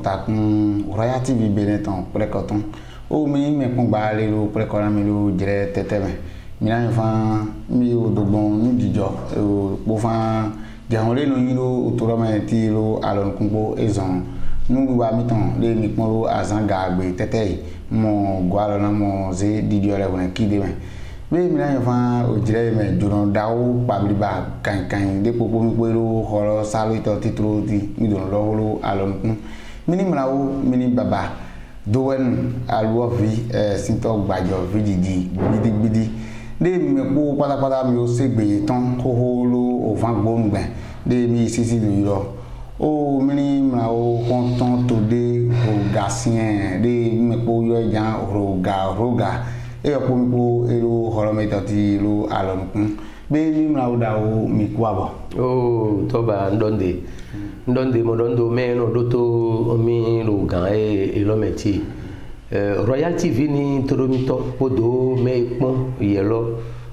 takun Royal TV Benetton prekoton o mi me kun ba le lo prekora mi lo jere teteme mi na fa mi o dogbon nu dijo o po fa jahon le no yin lo to ro me ti lo alon kunpo ezon nu wa mi ton le mi pon lo azanga agbe tete mo gwa lo na mo ze dijo le won ki de me be mi na fa o jere me jono dawo pabli ba kan de popo mi pe lo horo salo ito titro ti mi don lo alon kun mini mlawo mini baba doen alwo vi sinto gbajo vididi gbidi de me po pátápátá mi o segbe ton hoholo o fan gbongbe de mi sisi do yo o mini mlawo konton to de o gasien de me po yo jan roga e o po mi po ero horometo ti lo alon kun be mi mlawo dawo mi kwabo o to ba ndonde mo dondo meno doto mi lo gan e lo meti Royal TV ni toromito podo me pon yelo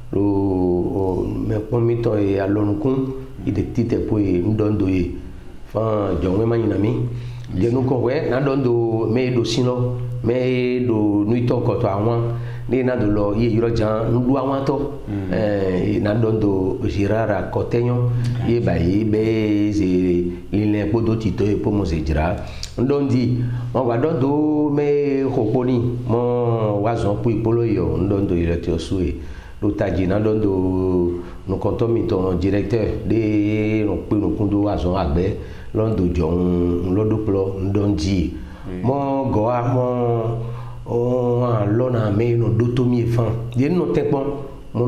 lo me pon mito e alonkun ide tite po e ndondo e fa jonwe manyina mi je nu ko we na dondo me do sino me do nuito ko to awon ni na do lo ye yiro jan ndu awon to na dondo jirara kotenyo ye bayi be ze lile podo tito e po mo se jira ndondi mo gba dondo me hoponi mo wazon pu ipolo yo ndondo ile ti osu e lo taji na dondo no konto mi to directeur de no pe no kundo wazon agbe londo jo lodo plo ndondi mo go a mo o lona me no doto mi fan ye no tepon mo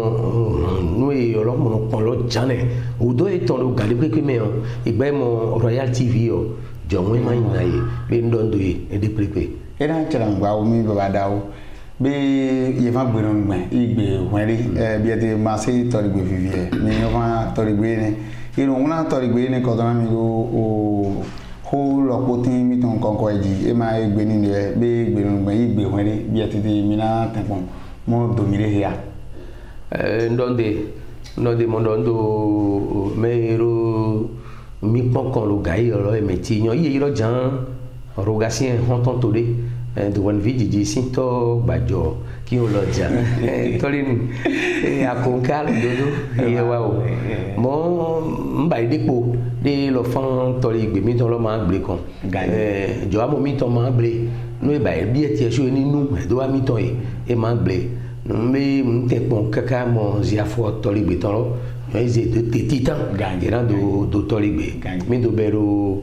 no e olo mo pon lo jane o do e ton lo gale pe me o igbe mo Royal TV o jonwe ma ina ye be ndondo e de prepe era chalangba o mi baba dawo be ye fa gbero ngbe igbe weri bi ete ma se torigbe vivie ni yo fa torigbe ne irun una torigbe ne ko don mi o ho lo potin mi ton konko eji e ma egbe ni ne be gbero ngbe igbe weri bi ete mi na tempon mo domire ya ndonde mo ndondo mero mi pon kon lo gai oro e meti yan yi ro jan rogasien honton tole de one vidiji sinto gbajo ki o lo ja tori ni akonkal dodo e wa o mo mba idepo de lo fan tori igbe mi ton lo ma gbe kan jo amo mi ton ma gbe no e ba bi e ti e so ni nu do wa mi ton e ma gbe me mte pon kaka mo zia fo tori gbe ton lo eze de titan gangera do tori gbe mi do bero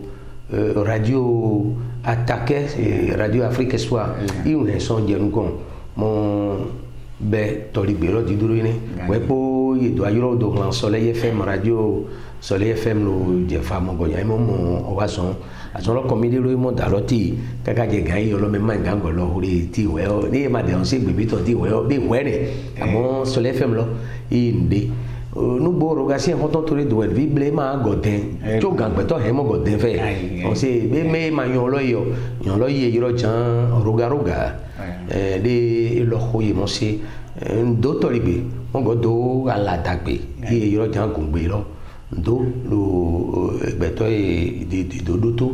radio attaqué radio Afrique Soir i un son je nu kon mo be tori gbe lo di duro ni we po ye do ayoro do lan Soleil FM radio Soleil FM lo je fa mo gonya mo o wa son aso lo komi de lo mo da lo ti kaka je gan yi lo me ma gango lo ori ti we o ni ma de on se gbe bi to ti we o bi we ne amo Soleil FM lo i nde nu boro gasi en hoton tore do vi ble ma goden jo gangbe to he mo goden fe on se be me ma yon lo ye yiro chan roga de lo khoye mo se do toribe mo godo ala dagbe ye yiro chan gungbe lo do lo gbe to e di do to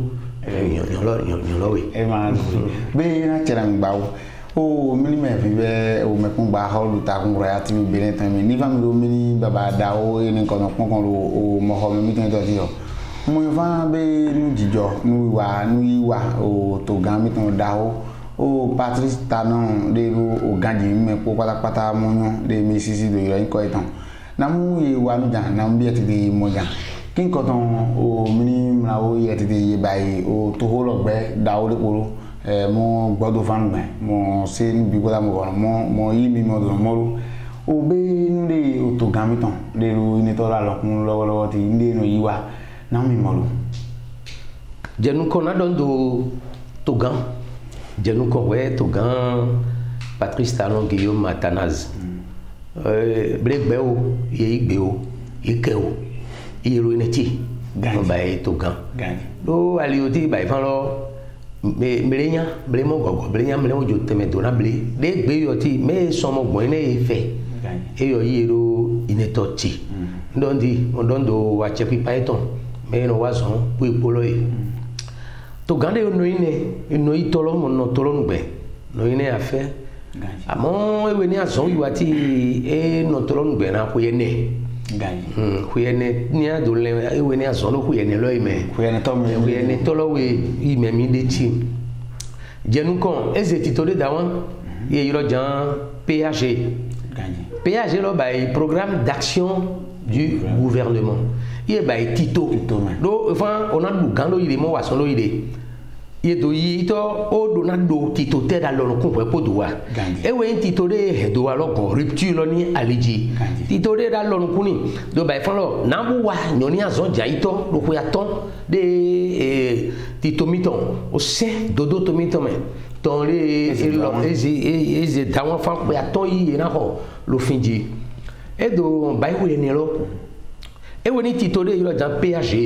yon lo we e ma be na cheran gbawo o mini me fi be o me kun gba holu ta kun Royal TV Benetton mi ni fam lo mini baba dawo ni kon lo o mo ho mi tin to ti o mo fa be nu jijo nu wa o to gan mi ton dawo o Patrice Talon de o ganji me po pátápátá mo yan de mi sisi do yo ko itan na mu ye wa nu jan na bi e ti de mo jan kin ko ton o mini mlawo ye ti de ye bayi o to ho lo gbe dawo de poro mo gbọ́dọ̀ fangbe mo se ni bi goda mo yi mi mo do mo o be nde o to gan mi ton de ru ni to la lokun lọ́wọ́lọ́wọ́ ti nde no yi wa na mi mo lo jenu ko na dondo to gan jenu ko we to gan Patrice Talon Guillaume Matanaz bregbe o ye igbe o ike o iro ni ti gan ba e to gan lo ali o ti ba ifan lo belenya belemo gogo belenya belemo jo teme do na bele de gbe yo ti me so mo gbon ne ife e yo yiro ineto ti ndondi ndondo wa che pi python me no wa so pu ipolo e to gande no itolo mo no tolo ngbe no ine afe amo ewe ni azon yiwati e no tolo ngbe na ko yene kuyene ni adole ewe ni azon lo kuyene lo ime kuyene tolo we ime mi de chi jenu kon eze titole dawan ye yiro jan PAG lo bay programme d'action du gouvernement ye bay tito do enfin on a du gando ile mo wason lo ile ye do yi to o do na do tito te da lo ko po do wa e we tito de he do wa lo ko rupture lo ni aliji tito de da lo kuni do bay fon lo na bu wa nyoni azon ja ito lo ko ya ton de tito miton o se dodo to miton me ton le e dawan fan ko ya ton yi na ho lo finji e do bay ko ni lo e we ni tito de yo ja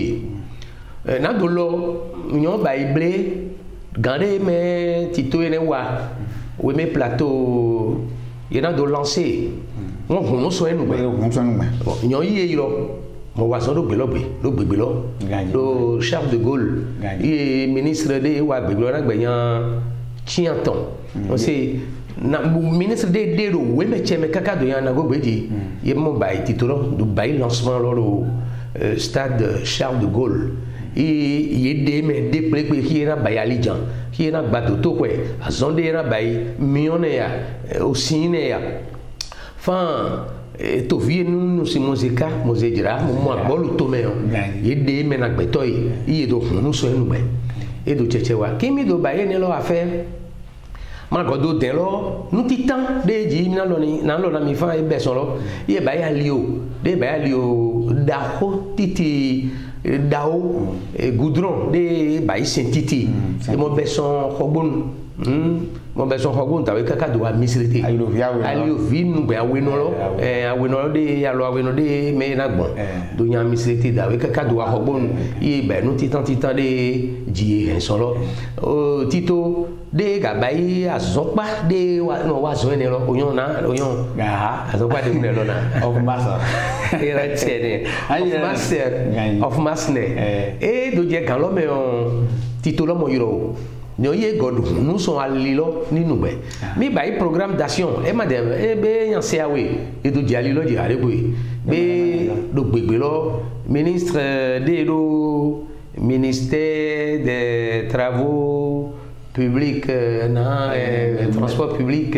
PAG na do lo nyon bay blé gardé mais tito ene wa we me plateau yena do lancer on so enu be nyon yi lo mo wa so do gbe lo do Charles de Gaulle yi ministre de wa gbe lo na gbe yan chianton on c'est na ministre de do we me cheme kaka do yan na go gbeji ye mo bay tito lo do bay lancement lo stade Charles de Gaulle il y a des plaies qui sont bayali jan qui sont bateau to quoi azonde era bay millionnaire aussi né enfin to vie nous si musica mozejira mo bolu to me il y a des na gbetoy il do nous so enu be e do chechewa kimi do baye ne lo affaire ma godo den lo nu titan de ji na lo na mi fa e be so lo ye bayali o de bayali o da ho titi dao goudron de bay sentiti de mo beson khogun mo beson khogun tawe kaka do amisrete ayo vi nu be aweno lo de alo aweno de me na gbon do nya amisrete dawe kaka do khogun yi be nu titan de ji en solo o tito de gabay azokpa de wa zo ene lo oyon azokpa de ne lo na of massa era tiene of masne e do je kan lo me on tito lo mo yiro no ye godu nous sont alilo ni nu be mi bay programme d'action e madame e be yan se awe e do je alilo je are boy be do gbegbe lo ministre de do ministère des travaux public transport public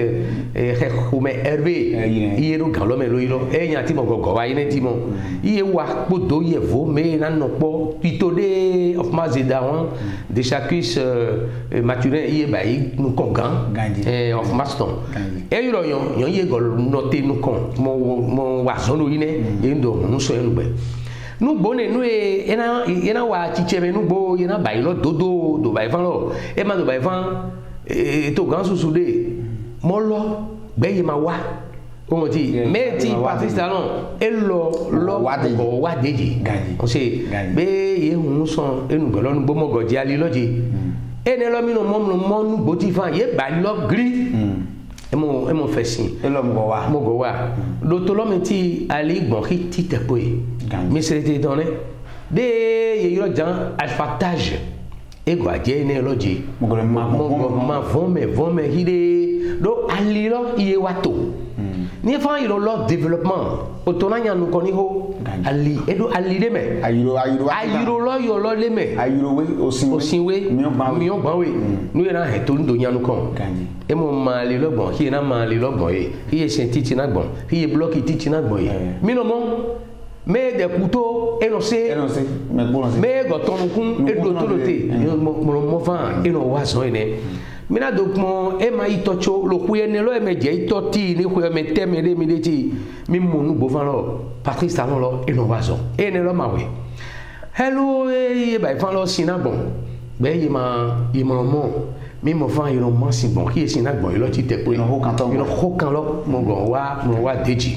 Hervé iye no galo me lo ilo e nya ti mo gogo wa ine ti mo iye wa podo ye vo me na no po pitode of mazeda won de chacus maturin iye bayi nu kongan of maston e yiro yon ye gol note nu kon mo wa so no ine e ndo nu so enu be nu bone nu ena wa chichebe nu bo yena bailo dodo do bai van lo e ma do bai van to gan susude mo lo gbe yi ma wa o ti me ti Patrice Talon e lo wa deji o se be ye hun son enu gbe lo nu bo mo goji ali loji ene lo mi no mo nu bo ti fan ye ba lo gri emo fesin e lo mo go wa do to lo mi ti ali gbon ki ti tepo e mi serete donné de yiro jan alphatage e go aje ne loji ma vome hide do alilo iye wato ni fa yiro lo développement otona nya nu koni ho ali e do ali de me ayiro lo yo lo le me ayiro we osinwe mi o gban we nu era he to ndo nya nu kon e mo ma le lo gbon ki na ma le lo gbon e ki e sentiti na gbon ki e block titi na gbon e mi no mo mais des couteaux énoncés mais gotonukun et d'autoroté mo fan et no waso ene mina donc mo e ma itocho lo kuyene lo e me je itoti ni ku me temele mi deti mi monu bo fan lo Patrice Talon lo e no waso ene lo mawe hello e ba fan lo sina bon be yi mo mo mi mo fan yo mo si bon ki e sina bon lo ti te po no hokan lo mo go wa deji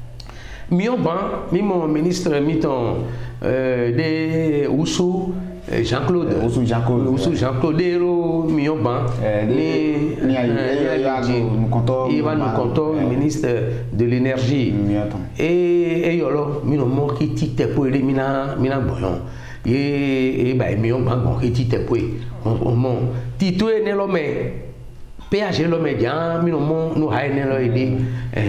mon ministre miton de Oussou Jean-Claude Ero Mioban il va nous compter ministre de l'énergie et yolo mino mo ki tite po ele mina boyon ye ba mi on gbon ke ti te po o mo ti to ene lo me PH lo me jan mi no mo no ha ene lo ide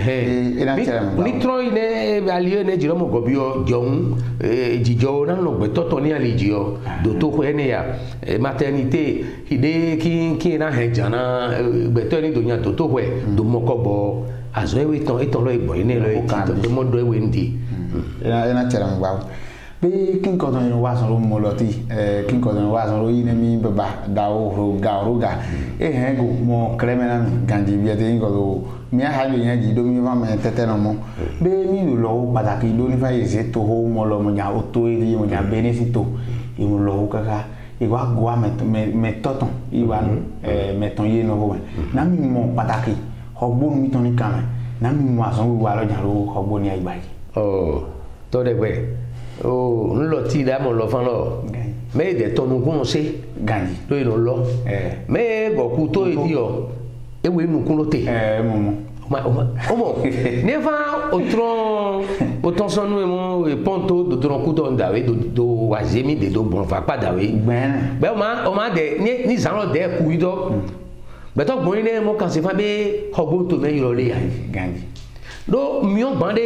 mi tro ine ali ne jiro mo go bi o joun jijo na no gbe toto ni ali jio do to ko ene ya maternité ide ki na he jana gbe to ni do nya to ko do mo ko bo azo e ton lo igbo ine lo ti to mo do e we ndi ena chere mgba be kin ko don wa so mo lo ti kin ko don wa so ine mi baba da o roga he go mo kremena mi gandi bi ate ko do mi ha lo yan ji do mi va me tete no mo be mi lo pataki do ni fa yese to ho mo lo mo nya o to ri mo nya be ni si to i mo lo kaka i wa gwa me toton i wa me ton ye no ho na mi mo pataki ogbo mi ton ni kan na mi mo asan wi wa lo jan lo ogbo ni agba oh to de gbe oh nlo ti da mo lo fan lo me de tonu kun se ganji lo ino lo me go ku to idi o ewe nu kun lo te mo omo nefa otron sonu mo ponto do tron ku to ndawe do wazemi de do bon fa pa dawe be o ma de ni zan lo de ku ido be to gbon ni mo kan se fa be hogbon to me yiro le ganji do mion bande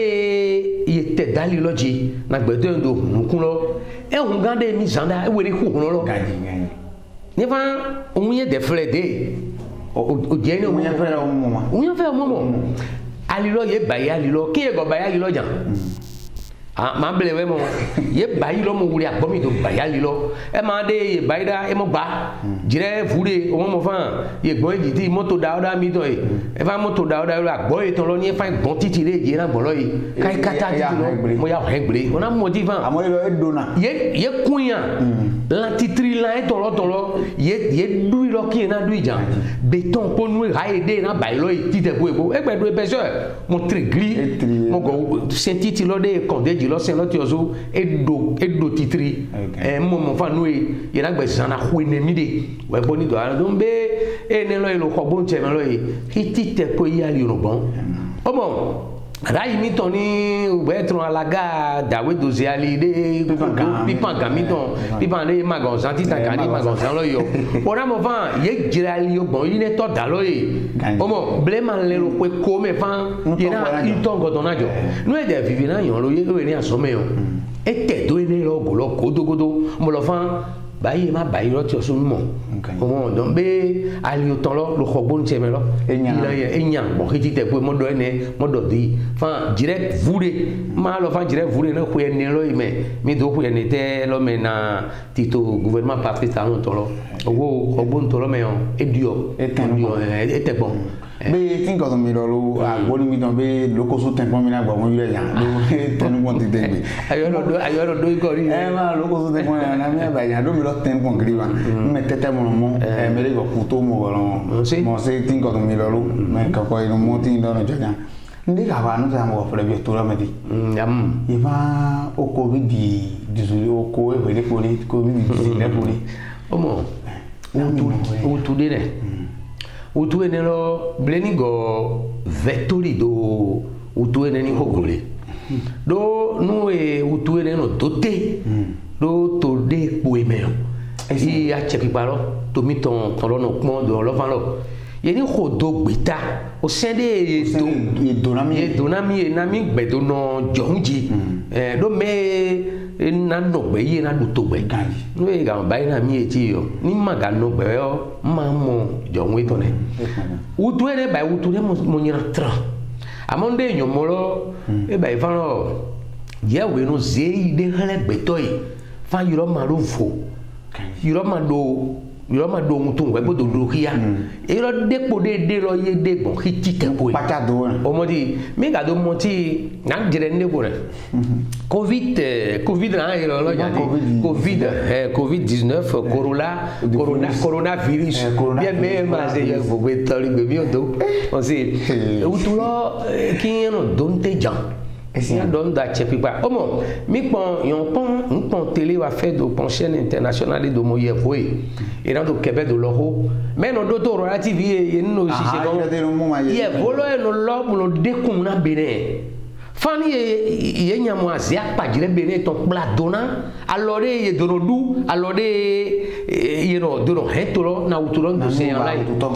yete dali loji na gbedo ndo nukun lo e hun gande mi zanda e were ku hun lo ganji ni fa ohun ye de fle de o je ni ohun ye fe o mo ma ohun ye fe o mo ali lo ye ba ya ali lo ki e go ba ya ali lo jan ah ma bele we mo ye ba yi lo mo wuri agbomi do ba ya ali lo e ma de ye ba ida e mo gba jire fure o mo fa ye gbon eji ti moto da oda mi do e fa moto da oda agbo e ton lo ni fa gbon titi le je na gbon lo yi kai kata ti lo mo ya hegbre ona mo ti fa amo lo e dona ye kunya la titri la e tolo ye du lo ki na du jan beton po nu ha ede na ba lo yi ti te bo e gbe do e peso mo tri gri mo go sentiti lo de konde lo sen lo ti ozo edo titri mo fa nu e ye na gbe sana khwene mi de we bo ni do ara do be ene lo ilo ko bon che me lo yi hiti te po ya li rogbon omo rayi mi ton ni ube tron alaga dawe dozi ali de pipan ga mi ton pipan de magon santi ta ga ni magon san lo yo ora mo fa ye jira ali yo gbon yi ne to da lo yi omo ble man le ro pe ko me fa ye na iton godon na jo nu e de vivi na yan lo ye lo ni aso me yo e te do ni lo go lo kodogodo mo lo fa bayi ma bayi lo ti osun mo omo don be ali o ton lo khogbo nche me lo enya bo hiti te pe mo do ene mo do di fa direct vure ma lo fa direct vure na ku ene lo ime mi do ku ene te lo me na tito gouvernement pakistan ton lo owo khogbo ton lo me on edio e te bon be tin ko mi lo agbo ni mi don be lokoso ten pon mi na gbo won yure yan lo tenu pon ti tegbe ayoro do ikori ma lokoso ten pon na mi ba yan do mi lo ten pon griba me tete mo me le go kuto mo lo mo se tin ko mi lo me ka ko ino mo tin do no jonya ndi ka ba no sa mo fle bi to lo me di e va o covid di o ko e we le poli covid di le poli omo o tu de ne utu ene lo bleni go vectori do utu ene ni hokole do nu e utu ene no dote do to de po emeo i a chepi paro to mi ton lo no pon do lo fan lo ye ni hodo gbeta o sende do donami na mi gbedo no jonji do me na no gbe ye na do to gbe no e ga ba na mi eti yo ni ma ga no gbe yo ma mo jonwe to ne utu ere ba utu ne mo nyira tra amonde nyomo lo e ba ifan lo ye we no ze ide hele gbe to yi fa yiro ma lo fo yiro ma do ohun tó ń wẹ́ gbọ́dọ̀ lórí ya irọ́ dépò déédéé lọ yé dégbọ̀n kí títẹ̀ kó yìí pàtàkì ọmọdé mẹ́gà tó mọ tí náà jẹrẹ nígbò rẹ̀ covid náà yẹ lọ́jà dé covid-19 coronavirus bí ẹ mẹ́ẹ̀ máa ṣe yẹ gbogbo ìtọ́rí gbèmí ọ̀dọ́ ọ̀sẹ̀ ewu tó lọ kí yẹn náà tó ń tẹ̀ jàn ya don da che pipa omo mi pon yon pon télé wa fait do pon chaîne internationale do mo ye foi e na do Québec do loho mais no do to Royal TV e no si se bon ye volo e no lo mo de kun na bene fani ye nyamu azia pajire bene to pladona alore ye dorodu alore ye no doro hetoro na uturo ndo se yan lai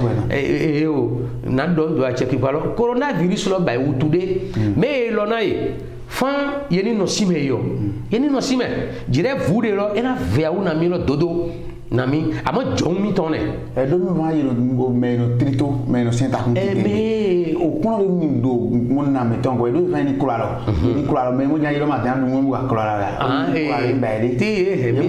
o na don do a cheki palo coronavirus lo bai utude me lo na ye fan yeni no sime yo yeni no sime jire vude lo ena vea una mi lo dodo nami ama jomi tone do mi ma yiro me no trito me no senta kun me o kono mi do mon na me tongo do fa ni kulalo me mo nyayiro ma tan mo wa kulala ti mi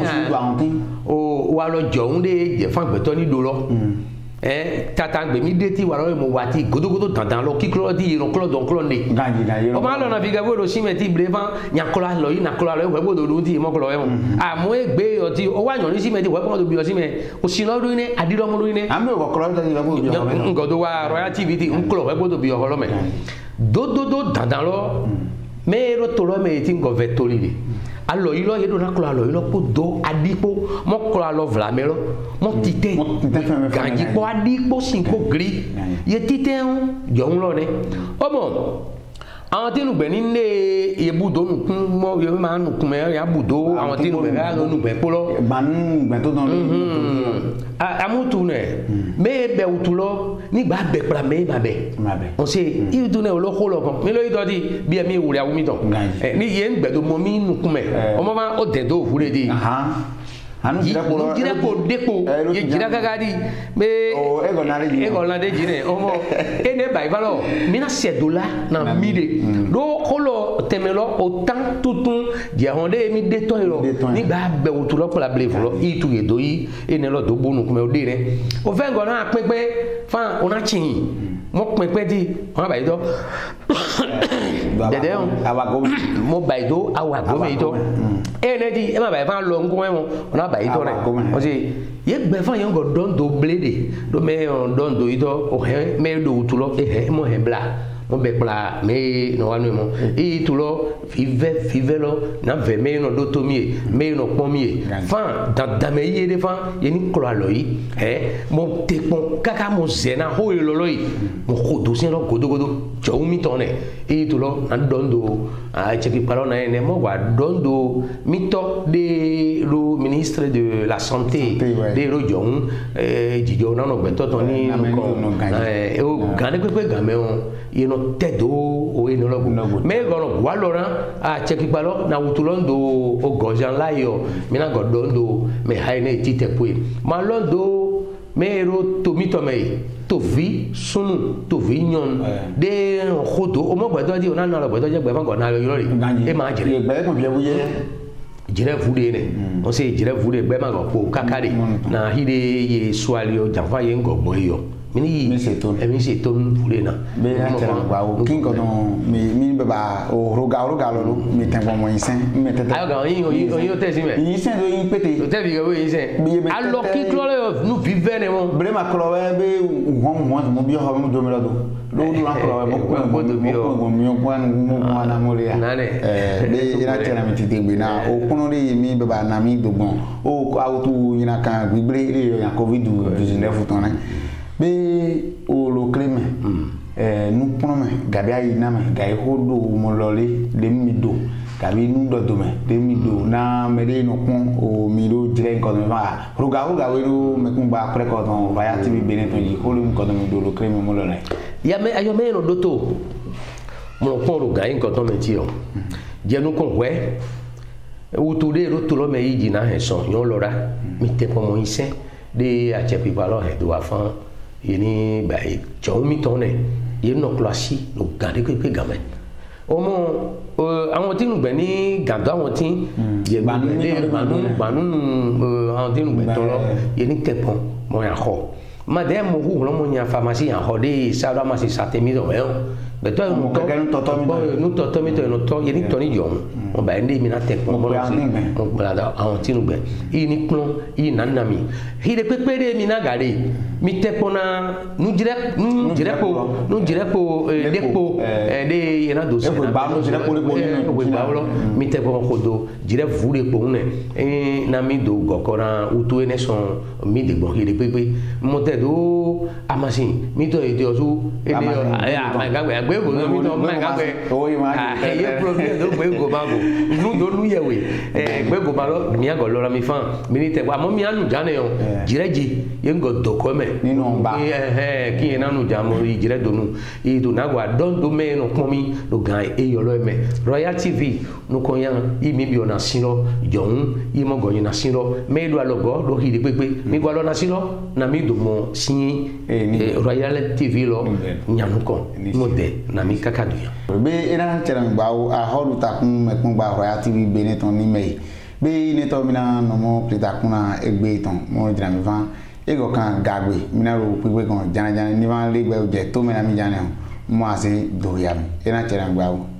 o wa lo jonde je fan gbeto ni do lo tata gbe mi deti wa lo mo wati godogodo dandan lo kiklo di iron klo don klo ne o ma lo na biga bo do simeti brevan nyakola lo yi nakola lo we bodo do ti mo klo e mo mo egbe yo ti o wa yan ni simeti we ko do bi o sime o si lo do ni adiro mo do ni ame o klo do ni lo bo jo ngodo wa royal tv ti nklo we bodo bi o lo me do dandan lo me ro to lo me ti ngo vetoli alo ilo ye do na klo alo ilo po do adipo mo klo alo vlamelo mo tite ganji po adipo sinko gri ye tite on jo nlo ne omo àwọn tí nùgbẹ́ nílé ibùdó nùkún mọ́ yóò máa nùkún mẹ́ ya bùdó àwọn tí nùgbẹ́ ká ló nùgbẹ́ pọ́lọ́ gbànúgbẹ́ tó dán amútu nẹ̀ mẹ́ bẹ̀ wùtú lọ nígbà bẹ̀ kpla mẹ́ bà bẹ̀ on se ìdú nẹ̀ olóko lọ kan mi ló yí tọ́ di bí ẹ̀mí ìwúrẹ́ awúmi tán ní yẹn gbẹ̀dọ̀ mọ́ mi nùkún mẹ́ ọmọ máa ó dẹ̀ tó òfúre di jira ko depo ye jira gagadi be ego na de jine omo ene bai valo mina sedola na mide do kolo temelo autant tutun je honde mi de to lo ni gba be otulo pola ble fulo itu ye do yi ene lo do bonu kuma o de re o fe go na pepe fa ona chin mo pepe di ona bai do dede awago mo bai do awago me do ene di e ma bai fa lo ngun mo ona bai do re o si ye gbe fa yan go don do blede do me don do ito o he me do tulo e he mo he bla mo be bla me no wanu mo e tulo vive lo na ve me no do to me no pon mi fa da me ye de fa ye ni klo alo yi mo te pon kaka mo zena ho lo lo yi mo ko do sin lo godo jo mi tone e tulo na don do a cheki palo na ene mo wa don do mi to de lo ministre de la santé de ro jong jijo na no gbe to ton ni ko o gane pepe game on ye no tedo o eno lo me gono wa lo ran a cheki palo na wutulondo o gojan la yo mi na godondo me haine tite pui ma londo me ro to mi to me to vi sunu to vi nyon de khodo o mo gbedo di ona na lo gbedo je gbe fa go na yo ri e ma jire gbe ko bi buye jire vude ne o se jire vude gbe ma go po kakari na hide ye swali o janfa ye ngo bo yo mi se ton vude na be a tera gba o kin ko don mi be ba o roga lo mi ten bo mo yin mi tete ayo ga yin o te si me yin sen do yin pete o te bi go yin sen allo ki klolo nu vive ne mo bre ma klolo be mo bi ho mo do mi lo do ran klolo mo do mi o mo na mo ria be ira tera mi tete gbe na o kunu ri mi be ba na mi dogbon o auto yin kan gbigbre ri yan covid 19 ton na be o lo creme nu prome gabi ayi na me gai hodo mo lole de mi do gabi nu do me de mi do na me de no kun o mi do dire nko me ba ruga we ro me kun ba pre ko don via tv beneton yi holo mi ko do mi do lo creme mo lole ya me ayo me no do to mo ko ruga nko to me ti o je nu kon we utu de ro to lo me yi na he so yo lora mi te po mo ise de a che pi palo he do afan yeni bai chomi tone yeni no klasi no gade pe gamen omo àwọn tí nugbe ni gando àwọn tí ye gbanu àwọn tí nugbe to lo yeni tepon mo ya ho madame mo hu lo mo nya pharmacie ya ho de sa do ma si satemi do e beto mo ka ganu toto mi to no to yeni to ni yo mo ba ndi mi na tepon mo la da àwọn tí nugbe ini klon ini nanami hi de pepere mi na gade mi te pona nu dire po depo de yena do se na ba no dire po bawlo mi te pona ko do dire vure po ne na mi do gokora utu ene son mi de bon hire pepe mo te do amasi mi to e de ozu e de ma gagbe go no mi to ma gagbe o yi ma ye problem do gbe go ma go nu do nu yewe gbe go ma lo mi ago lo ra mi fan mi ni te wa mo mi anu jane yo jireji ye ngo doko me nínú ba ki ye nanu jamo jire donu e do na gwa don do me no pomi do gan e yo lo me Royal TV no ko yan i mi bi ona sino joun i mo go yin na sino me do alogo do hiri pepe mi gwa lo na sino na mi do mo sin Royal TV lo nyanu ko mo de na mi kakadu yan be ina cheran gba a holu takun mekun gba Royal TV Benetton ni me be ni to mina no mo plitakuna egbe ton mo dira mi van ego kan gagbe mina ro pigbe kan jana ni van legbe oje to mina mi jana mo ase do ya mi ina cheran gba